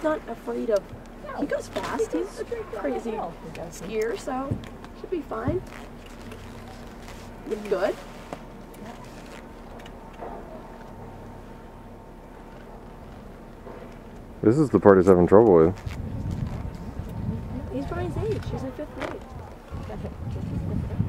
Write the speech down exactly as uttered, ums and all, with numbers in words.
not afraid of, he goes fast, he's a crazy skier, so should be fine. Good. This is the part he's having trouble with. He's Brian's age, he's in fifth grade.